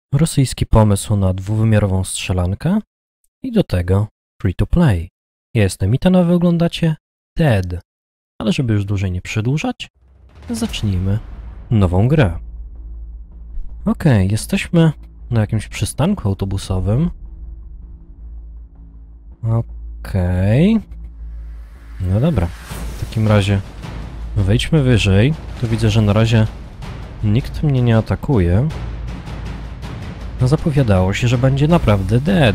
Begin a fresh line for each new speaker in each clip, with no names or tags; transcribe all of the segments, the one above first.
Rosyjski pomysł na dwuwymiarową strzelankę i do tego free to play. Ja jestem Itan, a wy oglądacie Dead. Ale żeby już dłużej nie przedłużać, zacznijmy nową grę. Okej, jesteśmy na jakimś przystanku autobusowym. Okej. No dobra, w takim razie wejdźmy wyżej. Tu widzę, że na razie nikt mnie nie atakuje. No zapowiadało się, że będzie naprawdę Dead.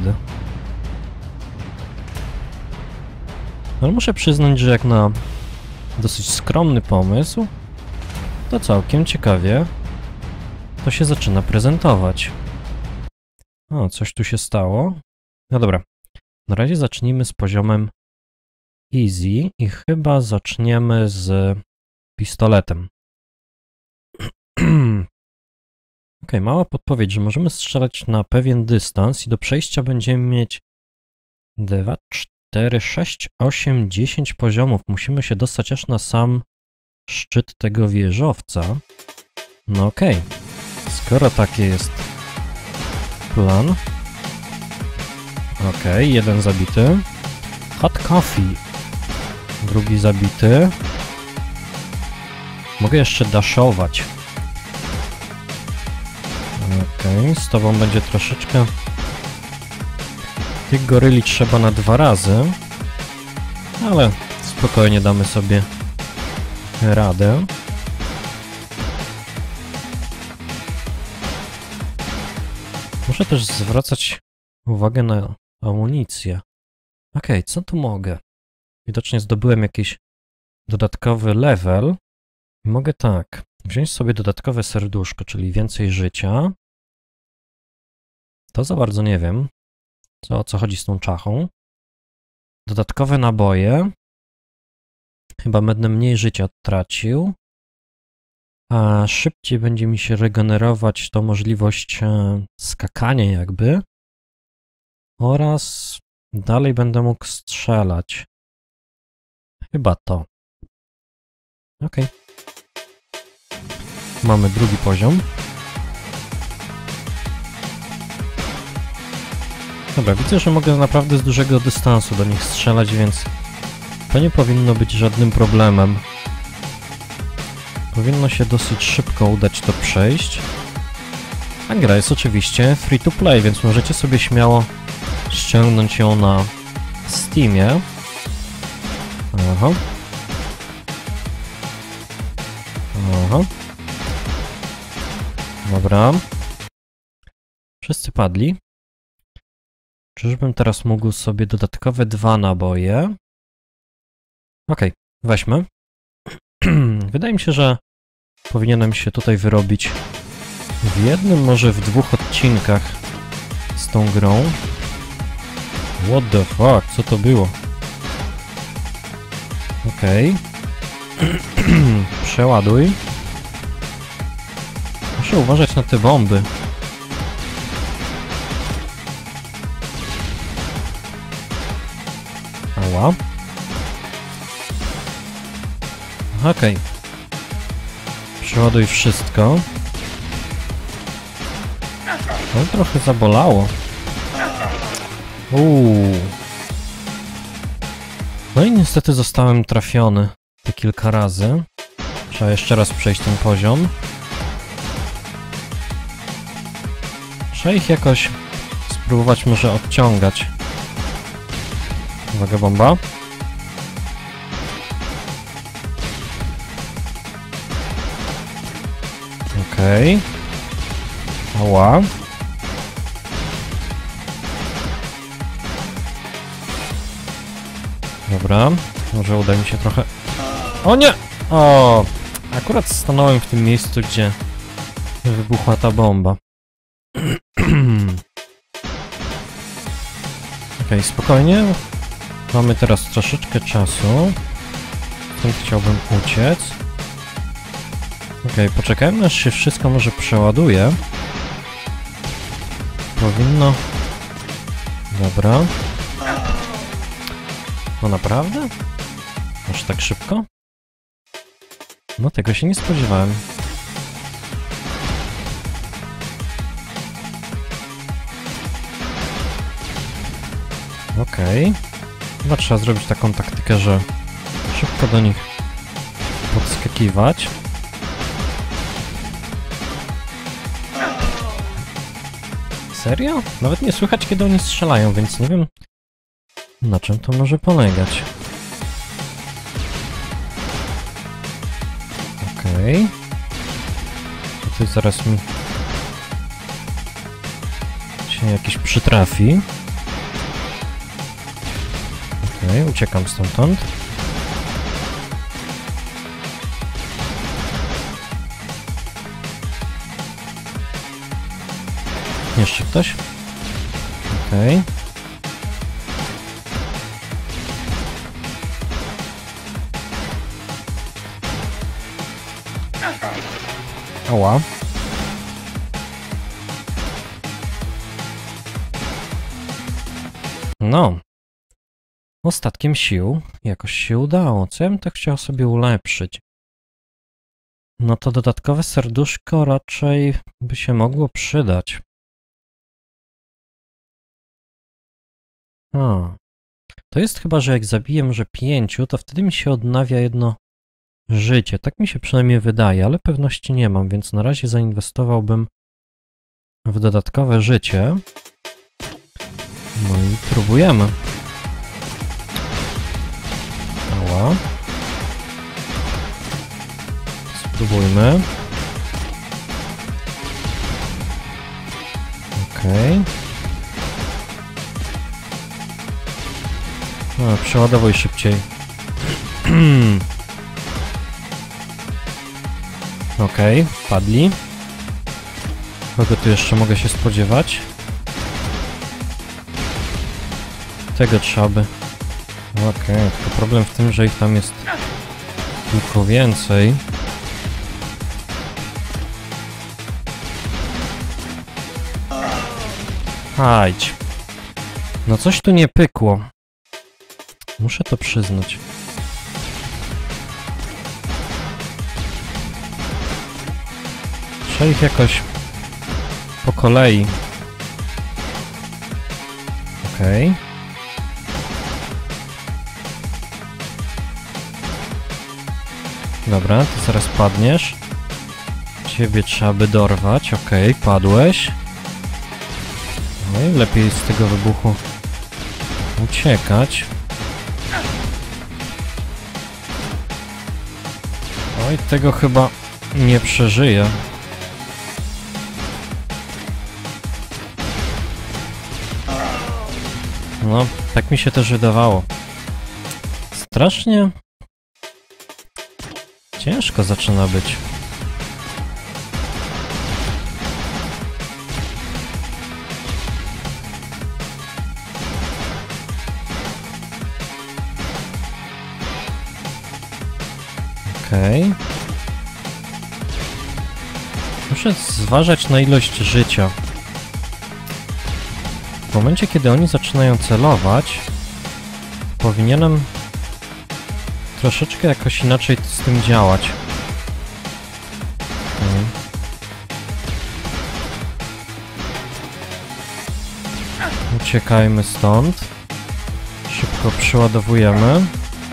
Ale muszę przyznać, że jak na dosyć skromny pomysł, to całkiem ciekawie to się zaczyna prezentować. O, coś tu się stało. No dobra, na razie zacznijmy z poziomem easy i chyba zaczniemy z pistoletem. Ok, mała podpowiedź, że możemy strzelać na pewien dystans i do przejścia będziemy mieć 2, 4, 6, 8, 10 poziomów. Musimy się dostać aż na sam szczyt tego wieżowca. No okej, skoro taki jest plan. Okej, jeden zabity. Hot coffee. Drugi zabity. Mogę jeszcze dashować. Okej, z tobą będzie troszeczkę... Tych goryli trzeba na 2 razy. Ale spokojnie damy sobie radę. Muszę też zwracać uwagę na amunicję. Okej, co tu mogę? Widocznie zdobyłem jakiś dodatkowy level. Mogę tak, wziąć sobie dodatkowe serduszko, czyli więcej życia. To za bardzo nie wiem, o co chodzi z tą czachą. Dodatkowe naboje. Chyba będę mniej życia tracił. A szybciej będzie mi się regenerować to możliwość skakania jakby. Oraz dalej będę mógł strzelać. Chyba to. Okej. Mamy drugi poziom. Dobra, widzę, że mogę naprawdę z dużego dystansu do nich strzelać, więc to nie powinno być żadnym problemem. Powinno się dosyć szybko udać to przejść. A gra jest oczywiście free to play, więc możecie sobie śmiało ściągnąć ją na Steamie. Aha. Aha. Dobra. Wszyscy padli. Czyżbym teraz mógł sobie dodatkowe 2 naboje? Okej, weźmy. Wydaje mi się, że powinienem się tutaj wyrobić w jednym, może w 2 odcinkach z tą grą. What the fuck, co to było? Okej. Przeładuj. Muszę uważać na te bomby. Ała. Okej. Przeładuj wszystko. To trochę zabolało. No i niestety zostałem trafiony te kilka razy. Trzeba jeszcze raz przejść ten poziom. Trzeba ich jakoś spróbować może odciągać. Uwaga, bomba. Okej. Ała. Dobra, może uda mi się trochę... O nie! O! Akurat stanąłem w tym miejscu, gdzie wybuchła ta bomba. Okej, spokojnie. Mamy teraz troszeczkę czasu. Stąd chciałbym uciec. Okej, poczekajmy, aż się wszystko może przeładuje. Powinno... Dobra. No naprawdę? Aż tak szybko? No tego się nie spodziewałem. Okej. Chyba trzeba zrobić taką taktykę, że szybko do nich podskakiwać. Serio? Nawet nie słychać, kiedy oni strzelają, więc nie wiem, na czym to może polegać. Okej. Tutaj zaraz mi się jakiś przytrafi. Okej, uciekam stamtąd. Jeszcze ktoś? Okej. Ała. No. Ostatkiem sił jakoś się udało. Co ja bym tak chciał sobie ulepszyć? No to dodatkowe serduszko raczej by się mogło przydać. To jest chyba, że jak zabiję może 5, to wtedy mi się odnawia jedno życie. Tak mi się przynajmniej wydaje, ale pewności nie mam, więc na razie zainwestowałbym w dodatkowe życie. No i próbujemy. Ała. Spróbujmy. Okej. No, przeładowuj szybciej. Okej, padli. Kogo tu jeszcze mogę się spodziewać? Tego trzeba by... Okej, tylko problem w tym, że ich tam jest tylko więcej. Hajdź. No coś tu nie pykło. Muszę to przyznać. Trzeba ich jakoś po kolei. Okej. Dobra, ty zaraz padniesz. Ciebie trzeba by dorwać. Okej, padłeś. No i lepiej z tego wybuchu uciekać. Oj, tego chyba nie przeżyję. No, tak mi się też wydawało. Strasznie ciężko zaczyna być. Okej. Muszę zważać na ilość życia. W momencie, kiedy oni zaczynają celować, powinienem troszeczkę jakoś inaczej z tym działać. Uciekajmy stąd. Szybko przeładowujemy.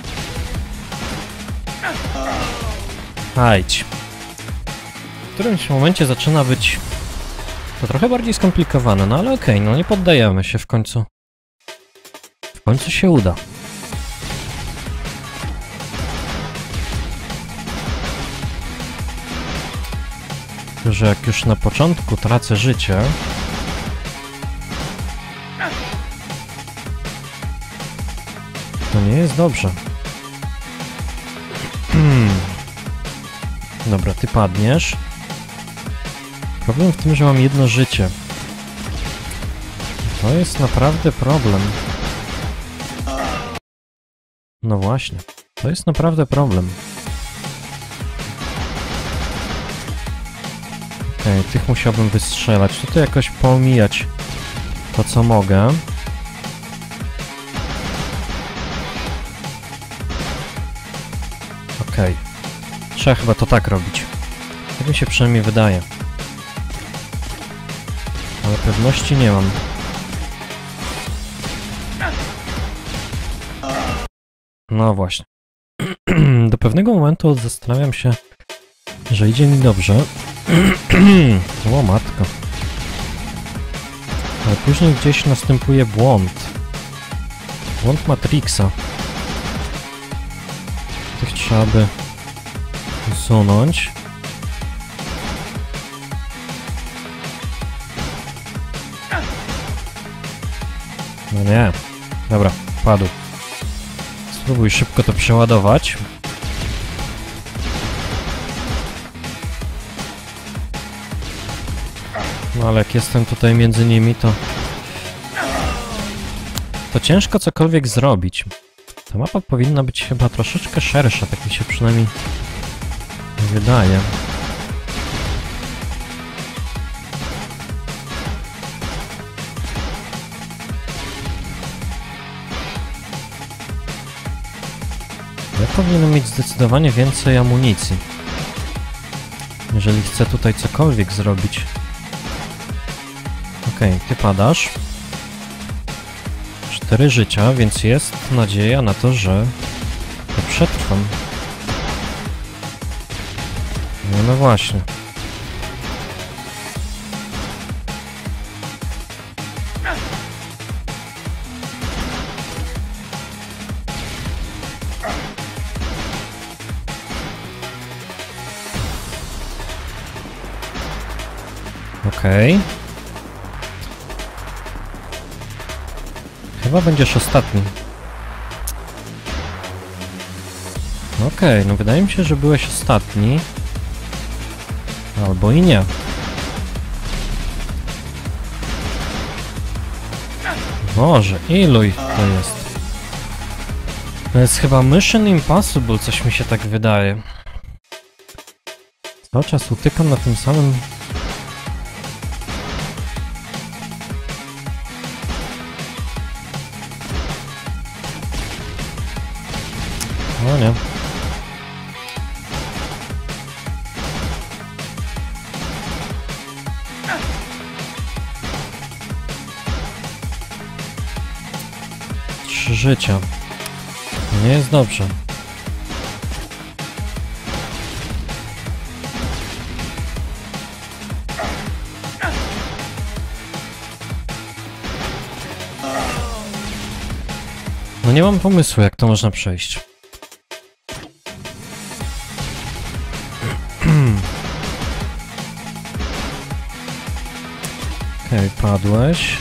Hajdź. W którymś momencie zaczyna być to trochę bardziej skomplikowane, no ale okej, no nie poddajemy się w końcu. W końcu się uda. Że jak już na początku tracę życie, to nie jest dobrze. Dobra, ty padniesz. Problem w tym, że mam jedno życie. To jest naprawdę problem. No właśnie, to jest naprawdę problem. Okej, tych musiałbym wystrzelać. Tutaj jakoś pomijać to, co mogę. Okej. Trzeba chyba to tak robić. Tak mi się przynajmniej wydaje. Ale pewności nie mam. No właśnie. Do pewnego momentu zastanawiam się, że idzie mi dobrze. O matko. Ale później gdzieś następuje błąd. Błąd Matrixa. Tych trzeba by usunąć. No nie. Dobra, padł. Spróbuj szybko to przeładować. No ale jak jestem tutaj między nimi, to ciężko cokolwiek zrobić. Ta mapa powinna być chyba troszeczkę szersza, tak mi się przynajmniej wydaje. Ja powinienem mieć zdecydowanie więcej amunicji, jeżeli chcę tutaj cokolwiek zrobić. Okej, ty padasz. 4 życia, więc jest nadzieja na to, że to przetrwam. No właśnie. Okej. Chyba będziesz ostatni. Okej, no wydaje mi się, że byłeś ostatni. Albo i nie. Boże, ilu ich to jest? To jest chyba Mission Impossible, coś mi się tak wydaje. Cały czas utykam na tym samym... No nie. Trzy życia. Nie jest dobrze. No nie mam pomysłu, jak to można przejść. Okej, padłeś.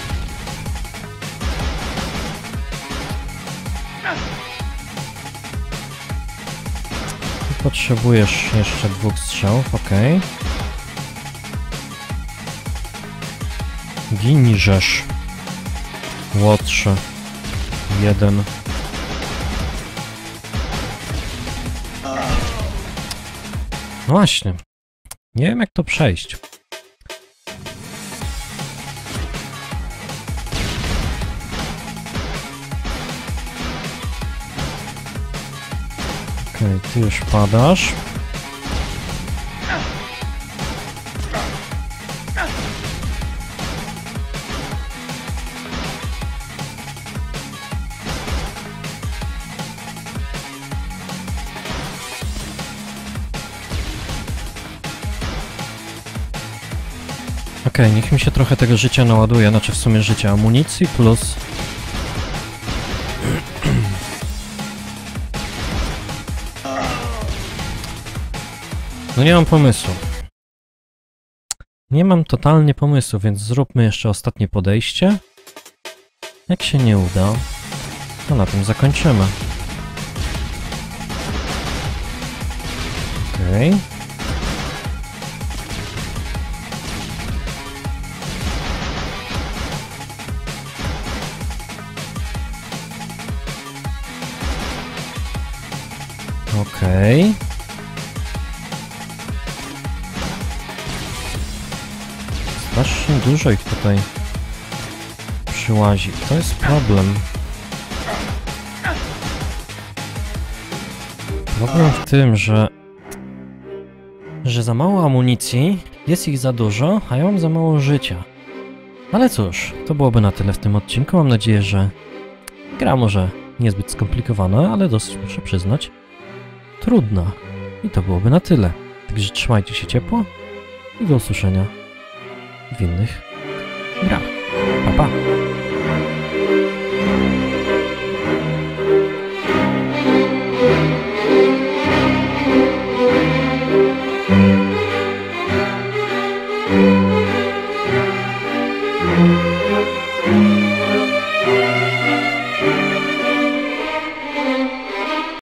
Potrzebujesz jeszcze 2 strzałów, okej. Ginżesz. Łotrze. 1. No właśnie. Nie wiem, jak to przejść. Okej, ty już padasz. Okej, niech mi się trochę tego życia naładuje, znaczy w sumie życia amunicji plus... No nie mam pomysłu. Nie mam totalnie pomysłu, więc zróbmy jeszcze ostatnie podejście. Jak się nie uda, to na tym zakończymy. Okej. Okej. Strasznie dużo ich tutaj przyłazi. To jest problem. Problem w tym, że za mało amunicji, jest ich za dużo, a ja mam za mało życia. Ale cóż, to byłoby na tyle w tym odcinku. Mam nadzieję, że gra może niezbyt skomplikowana, ale dosyć, muszę przyznać, trudna. I to byłoby na tyle. Także trzymajcie się ciepło i do usłyszenia w innych grach.